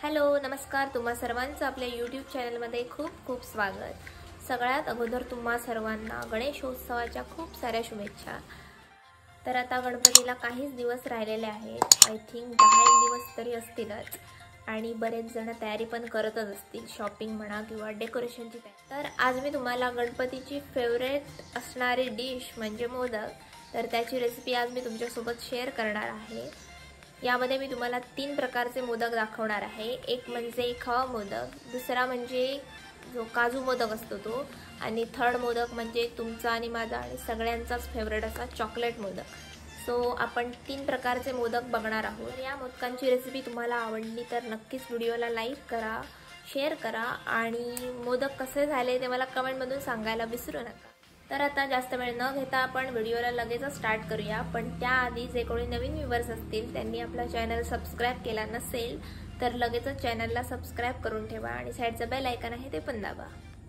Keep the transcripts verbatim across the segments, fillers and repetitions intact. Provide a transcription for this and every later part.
Hello नमस्कार, तुम्हा सर्वांचं आपल्या यूट्यूब चॅनलमध्ये खूप खूप स्वागत। सगळ्यात अगोदर तुम्हा सर्वांना गणेशोत्सवाच्या खूप साऱ्या शुभेच्छा। तर आता गणपतीला काहीच दिवस राहिलेले आहेत, आय थिंक दहा एक दिवस तरी असतीलच आणि बरेच जण तयारी पण करतच असतील, शॉपिंग म्हणा किंवा डेकोरेशनची तयारी। तर आज मी तुम्हाला गणपतीची फेवरेट असणारी डिश म्हणजे मोदक, तर त्याची रेसिपी आज मी तुमच्यासोबत शेअर करणार आहे। यामध्ये मी तुम्हाला तीन प्रकारचे मोदक दाखवणार आहे। एक म्हणजे खवा मोदक, दुसरा म्हणजे जो काजू मोदक असतो तो, आणि थर्ड मोदक म्हणजे तुमचा आणि माझा आणि सगळ्यांचाच फेवरेट असा चॉकलेट मोदक। सो आपण तीन प्रकारचे मोदक बघणार आहोत। या मोदकांची रेसिपी तुम्हाला आवडली तर नक्कीच व्हिडिओला लाईक करा, शेअर करा आणि मोदक कसे झाले ते मला कमेंटमधून सांगायला विसरू नका। तर आता जास्त वेळ न घेता आपण व्हिडिओला लगेच स्टार्ट करूया। पण त्याआधी जे कोणी नवीन व्ह्यूअर्स असतील त्यांनी आपला चॅनल सबस्क्राइब केला नसेल तर लगेचच चॅनलला सबस्क्राइब करून ठेवा आणि साइडचं बेल आयकॉन आहे ते पण दाबा।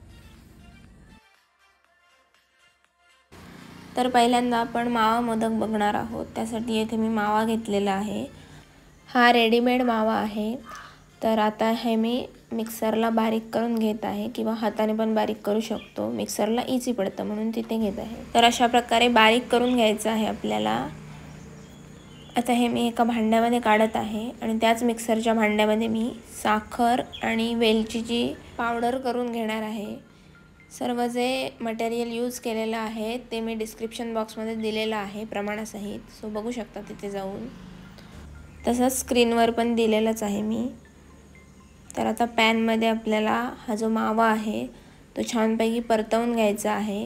तर पहिल्यांदा आपण मावा मोदक बघणार आहोत। त्यासाठी येथे मी मावा घेतलेला आहे, हा रेडीमेड मावा आहे। तर आता हे मी मिक्सरला बारीक करून घेत आहे, किंवा हाताने पण बारीक करू शकतो, मिक्सरला इझी पडतं म्हणून तिथे घेत आहे। तर अशा प्रकारे बारीक करून घ्यायचं आहे आपल्याला। आता हे मी एका भांड्यामध्ये काढत आहे आणि त्याच मिक्सरच्या भांड्यामध्ये मी साखर आणि वेलचीची पावडर करून घेणार आहे। सर्व जे मटेरियल यूज केलेलं आहे ते मी डिस्क्रिप्शन बॉक्समध्ये दिलेलं आहे प्रमाणासहित, सो बघू शकता तिथे जाऊन। तसंच स्क्रीनवर पण दिलेलंच आहे मी। तर आता पॅनमध्ये आपल्याला हा जो मावा आहे तो छानपैकी परतवून घ्यायचा आहे,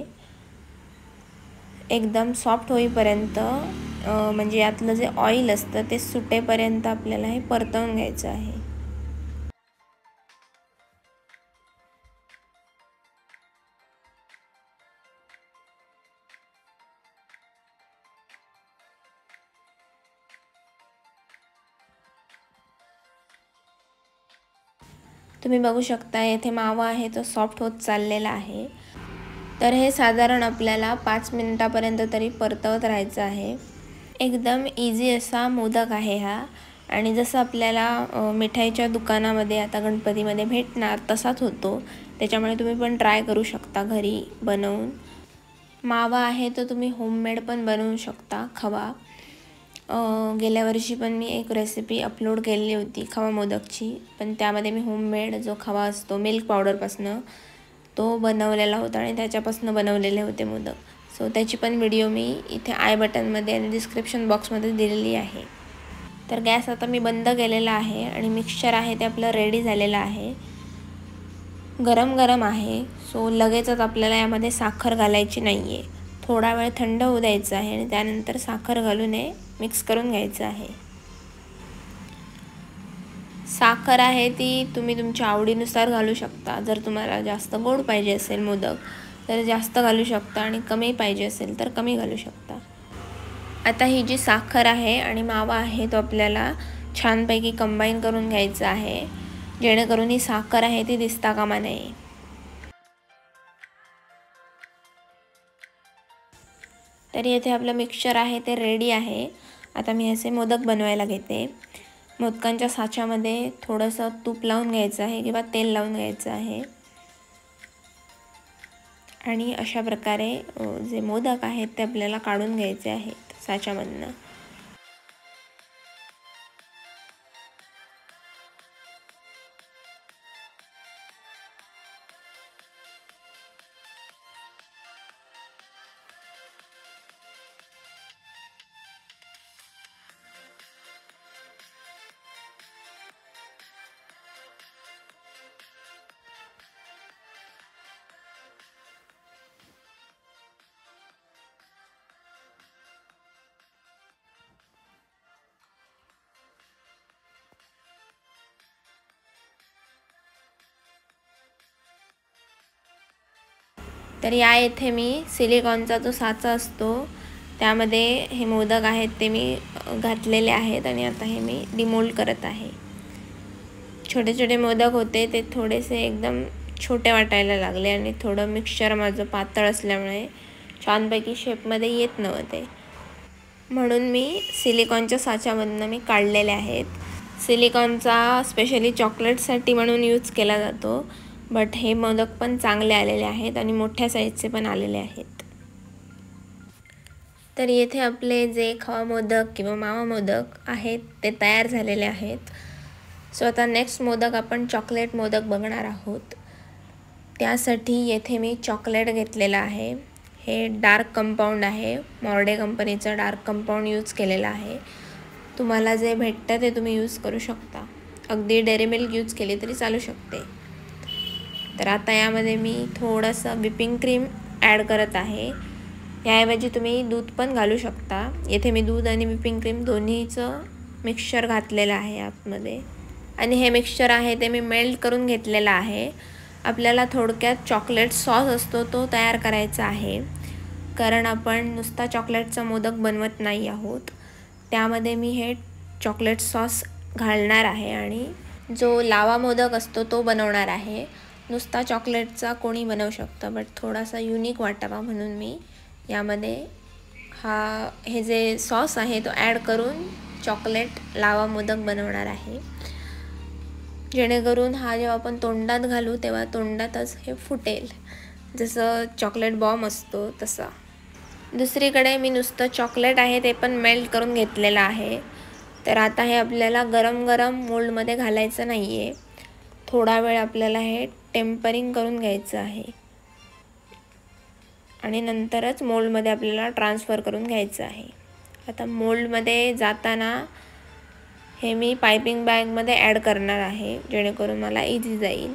एकदम सॉफ्ट होईपर्यंत, म्हणजे यातलं जे ऑइल असतं ते सुटेपर्यंत आपल्याला हे परतवून घ्यायचं आहे। तुम्ही बघू शकता येथे मावा आहे तो सॉफ्ट होत चाललेला आहे। तर हे साधारण आपल्याला पाच मिनिटापर्यंत तरी परतवत राहायचं आहे। एकदम इझी असा मोदक आहे हा, आणि जसं आपल्याला मिठाईच्या दुकानामध्ये आता गणपतीमध्ये भेटणार तसाच होतो, त्याच्यामुळे तुम्ही पण ट्राय करू शकता घरी बनवून। मावा आहे तो तुम्ही होममेड पण बनवू शकता खवा। गेल्या वर्षी पण मी एक रेसिपी अपलोड केलेली होती खवा मोदकची, पण त्यामध्ये मी होममेड जो खवा असतो मिल्क पावडरपासनं तो बनवलेला होता आणि त्याच्यापासून बनवलेले होते मोदक। सो त्याची पण व्हिडिओ मी इथे आय बटनमध्ये आणि डिस्क्रिप्शन बॉक्समध्ये दिलेली आहे। तर गॅस आता मी बंद केलेला आहे आणि मिक्सचर आहे ते आपलं रेडी झालेलं आहे, गरम गरम आहे। सो लगेचच आपल्याला यामध्ये साखर घालायची नाही आहे, थोडा वेळ थंड होऊ द्यायचं आहे आणि त्यानंतर साखर घालून हे मिक्स करून घ्यायचं आहे। साखर आहे ती तुम्ही तुमच्या आवडीनुसार घालू शकता। जर तुम्हाला जास्त गोड पाहिजे असेल मोदक तर जास्त घालू शकता, आणि कमी पाहिजे असेल तर कमी घालू शकता। आता ही जी साखर आहे आणि मावा आहे तो आपल्याला छानपैकी कंबाईन करून घ्यायचा आहे, जेणेकरून ही साखर आहे ती दिसता कामा नये। तर येथे आपलं मिक्सचर आहे ते रेडी आहे। आता मी असे मोदक बनवायला घेते। मोदकांच्या साच्यामध्ये थोडंसं तूप लावून घ्यायचं आहे किंवा तेल लावून घ्यायचं आहे, आणि अशा प्रकारे जे मोदक आहेत ते आपल्याला काढून घ्यायचे आहेत साच्यामधनं। तर या येथे मी सिलिकॉनचा जो साचा असतो त्यामध्ये हे मोदक आहेत ते मी घातलेले आहेत, आणि आता हे मी डिमोल्ड करत आहे। छोटे छोटे मोदक होते ते थोडेसे एकदम छोटे वाटायला लागले, आणि थोडं मिक्सचर माझं पातळ असल्यामुळे छानपैकी शेपमध्ये येत नव्हते, म्हणून मी सिलिकॉनच्या साच्यामधनं मी काढलेले आहेत। सिलिकॉनचा स्पेशली चॉकलेटसाठी म्हणून यूज केला जातो, बट हे मोदक पण चांगले आलेले आहेत आणि मोठ्या साईजचे पण आलेले आहेत. तर येथे आपले जे खवा मोदक किंवा मावा मोदक आहेत ते तयार झालेले आहेत. सो आता नेक्स्ट मोदक आपण चॉकलेट मोदक बघणार आहोत. त्यासाठी येथे मी चॉकलेट घेतलेलं आहे. हे डार्क कंपाऊंड आहे, मॉर्डे कंपनीचं डार्क कंपाऊंड यूज केलेलं आहे. तुम्हाला जे भेटतं ते तुम्ही यूज करू शकता. अगदी डेअरी मिल्क यूज केली तरी चालू शकते. तर आता यामध्ये मी थोडंसं व्हिपिंग क्रीम ॲड करत आहे. याऐवजी तुम्ही दूध पण घालू शकता. येथे मी दूध आणि व्हिपिंग क्रीम दोन्हीचं मिक्सचर घातलेलं आहे आतमध्ये. आणि हे मिक्सचर आहे ते मी मेल्ट करून घेतलेलं आहे. आपल्याला थोडक्यात चॉकलेट सॉस असतो तो तयार करायचा आहे, कारण आपण नुसता चॉकलेटचा मोदक बनवत नाही आहोत. त्यामध्ये मी हे चॉकलेट सॉस घालणार आहे आणि जो लावा मोदक असतो तो बनवणार आहे. नुसता चॉकलेटचा कोणी बनवू शकतं, बट थोडासा युनिक वाटावा म्हणून मी यामध्ये हा हे जे सॉस आहे तो ॲड करून चॉकलेट लावा मोदक बनवणार आहे, जेणेकरून हा जेव्हा आपण तोंडात घालू तेव्हा तोंडातच हे फुटेल, जसं चॉकलेट बॉम्ब असतो तसा. दुसरीकडे मी नुसतं चॉकलेट आहे ते पण मेल्ट करून घेतलेलं आहे. तर आता हे आपल्याला गरम गरम मोल्डमध्ये घालायचं नाही आहे. थोडा वेळ आपल्याला हे टेम्परिंग करून घ्यायचं आहे आणि नंतरच मोल्डमध्ये आपल्याला ट्रान्सफर करून घ्यायचं आहे. आता मोल्डमध्ये जाताना हे मी पायपिंग बॅगमध्ये ॲड करणार आहे, जेणेकरून मला इझी जाईल.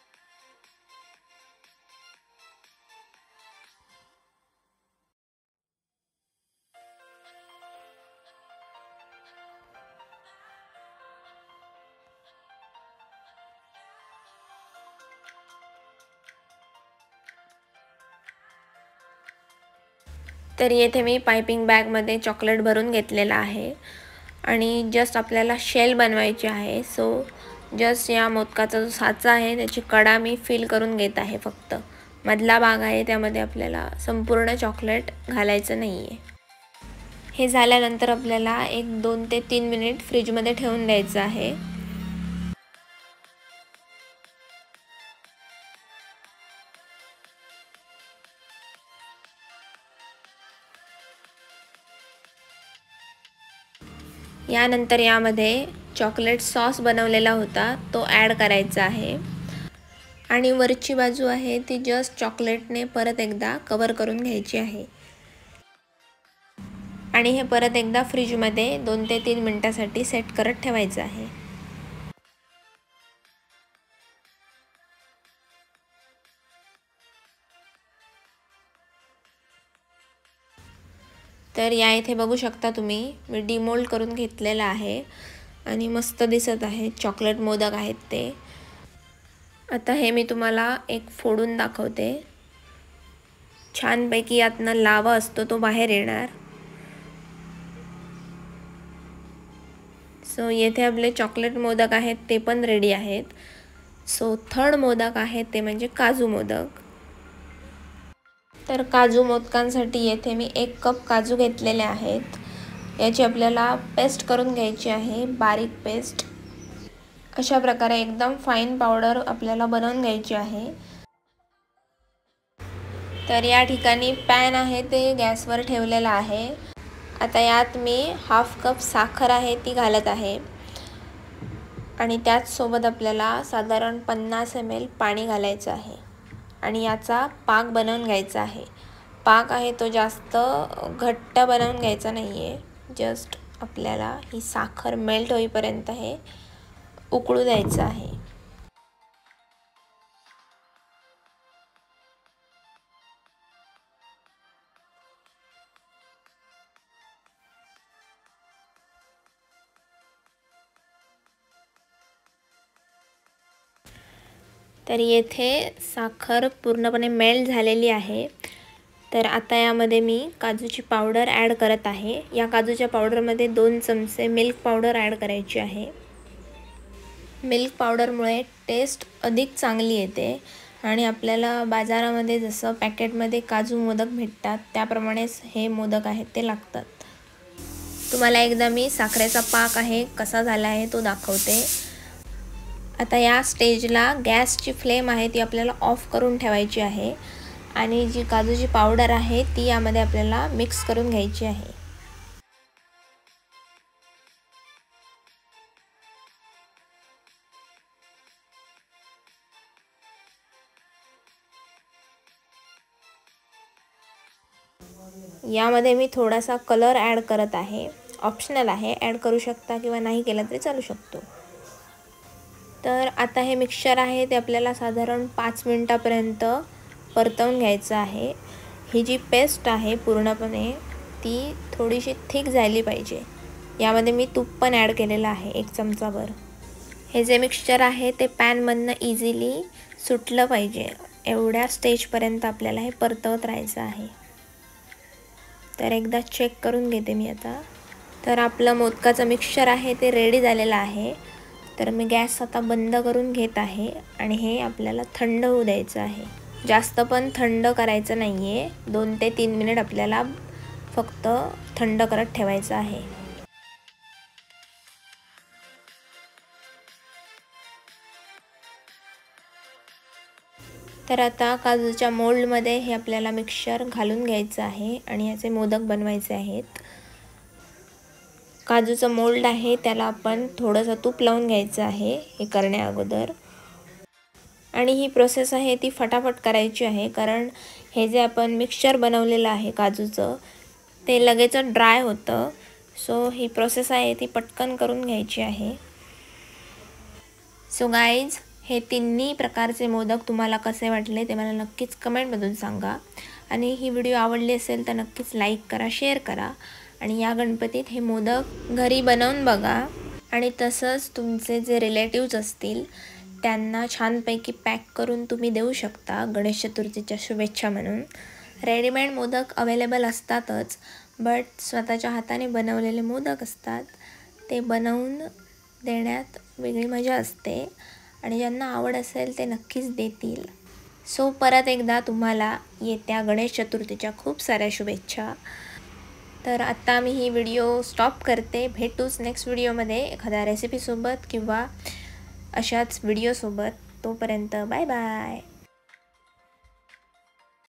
तर येथे मी पायपिंग बॅगमध्ये चॉकलेट भरून घेतलेला आहे आणि जस्ट आपल्याला शेल बनवायची आहे. सो जस्ट या मोदकाचा जो साचा आहे त्याची कडा मी फिल करून घेत आहे. फक्त मधला भाग आहे त्यामध्ये आपल्याला संपूर्ण चॉकलेट घालायचं नाही आहे. हे झाल्यानंतर आपल्याला एक दोन ते तीन मिनिट फ्रीजमध्ये ठेवून द्यायचं आहे. यानंतर यामध्ये चॉकलेट सॉस बनवलेला होता तो ॲड करायचा आहे आणि वरची बाजू आहे ती जस्ट चॉकलेटने परत एकदा कवर करून घ्यायची आहे आणि हे परत एकदा फ्रीजमध्ये दोन ते तीन मिनटासाठी सेट करत ठेवायचं आहे. तर या इथे बघू शकता तुम्ही, मी डिमोल्ड करून घेतलेला आहे आणि मस्त दिसत आहे. चॉकलेट मोदक आहेत ते. आता हे मी तुम्हाला एक फोडून दाखवते. छानपैकी यातनं लावा असतो तो बाहेर येणार. सो येथे आपले चॉकलेट मोदक आहेत ते पण रेडी आहेत. सो थर्ड मोदक आहे ते म्हणजे काजू मोदक. तर काजू मोदकांसाठी येथे मी एक कप काजू घेतलेले आहेत. याची आपल्याला पेस्ट करून घ्यायची आहे, बारीक पेस्ट. अशा प्रकारे एकदम फाईन पावडर आपल्याला बनवून घ्यायची आहे. तर या ठिकाणी पॅन आहे ते गॅसवर ठेवलेला आहे. आता यात मी हाफ कप साखर आहे ती घालत आहे आणि त्याचसोबत आपल्याला साधारण पन्नास एम एल पाणी घालायचं आहे आणि याचा पाक बनवून घ्यायचा आहे. पाक आहे तो जास्त घट्ट बनवून घ्यायचा नाही आहे. जस्ट आपल्याला ही साखर मेल्ट होईपर्यंत हे उकळू द्यायचं आहे. तर येथे साखर पूर्णपणे मेल्ट झालेली आहे. तर आता यामध्ये मी काजूची पावडर ॲड करत आहे. या काजूच्या पावडरमध्ये दोन चमचे मिल्क पावडर ॲड करायची आहे. मिल्क पावडरमुळे टेस्ट अधिक चांगली येते आणि आपल्याला बाजारामध्ये जसं पॅकेटमध्ये काजू मोदक भेटतात त्याप्रमाणेच हे मोदक आहेत ते लागतात. तुम्हाला एकदा मी साखरेचा पाक आहे कसा झाला आहे तो दाखवते। आता या स्टेजला गॅसची फ्लेम आहे ती आपल्याला ऑफ करून ठेवायची आहे आणि जी काजूची पावडर आहे ती यामध्ये आपल्याला मिक्स करून घ्यायची आहे। यामध्ये मी थोडासा कलर ॲड करत आहे, ऑप्शनल आहे, ॲड करू शकता किंवा नाही केलं तरी चालू शकतो। तर आता हे मिक्सचर आहे ते आपल्याला साधारण पाच मिनिटापर्यंत परतवून घ्यायचं आहे। ही जी पेस्ट आहे पूर्णपणे ती थोडीशी थिक झाली पाहिजे। यामध्ये मी तूप पण ॲड केलेलं आहे एक चमचाभर। हे जे मिक्सचर आहे ते पॅनमधनं इझिली सुटलं पाहिजे, एवढ्या स्टेजपर्यंत आपल्याला हे परतवत राहायचं आहे। तर एकदा चेक करून घेते मी आता। तर आपलं मोदकाचं मिक्सचर आहे ते रेडी झालेलं आहे। तर मी गॅस आता बंद करून घेत आहे आणि हे आपल्याला थंड होऊ द्यायचं आहे। जास्त पण थंड करायचं नाही आहे, दोन ते तीन मिनिट आपल्याला फक्त थंड करत ठेवायचं आहे। तर आता काजूच्या मोल्डमध्ये हे आपल्याला मिक्सचर घालून घ्यायचं आहे आणि याचे मोदक बनवायचे आहेत। काजूचं मोल्ड आहे त्याला आपण थोडंसं तूप लावून घ्यायचं आहे हे करण्या अगोदर। आणि ही प्रोसेस आहे ती फटाफट करायची आहे, कारण हे जे आपण मिक्सचर बनवलेलं आहे काजूचं ते लगेच ड्राय होतं। सो ही प्रोसेस आहे ती पटकन करून घ्यायची आहे। सो गाईज, हे तिन्ही प्रकारचे मोदक तुम्हाला कसे वाटले ते मला नक्कीच कमेंटमधून सांगा आणि ही व्हिडिओ आवडली असेल तर नक्कीच लाईक करा, शेअर करा आणि या गणपतीत हे मोदक घरी बनवून बघा आणि तसंच तुमचे जे रिलेटिव्ज असतील त्यांना छानपैकी पॅक करून तुम्ही देऊ शकता गणेश चतुर्थीच्या शुभेच्छा म्हणून। रेडीमेड मोदक अवेलेबल असतातच, बट स्वतःच्या हाताने बनवलेले मोदक असतात ते बनवून देण्यात वेगळी मजा असते आणि ज्यांना आवड असेल ते नक्कीच देतील। सो परत एकदा तुम्हाला येत्या गणेश चतुर्थीच्या खूप साऱ्या शुभेच्छा। तर आता मी ही व्हिडिओ स्टॉप करते, भेटूच नेक्स्ट व्हिडिओमध्ये एखाद्या रेसिपीसोबत किंवा अशाच व्हिडिओसोबत। तोपर्यंत बाय बाय।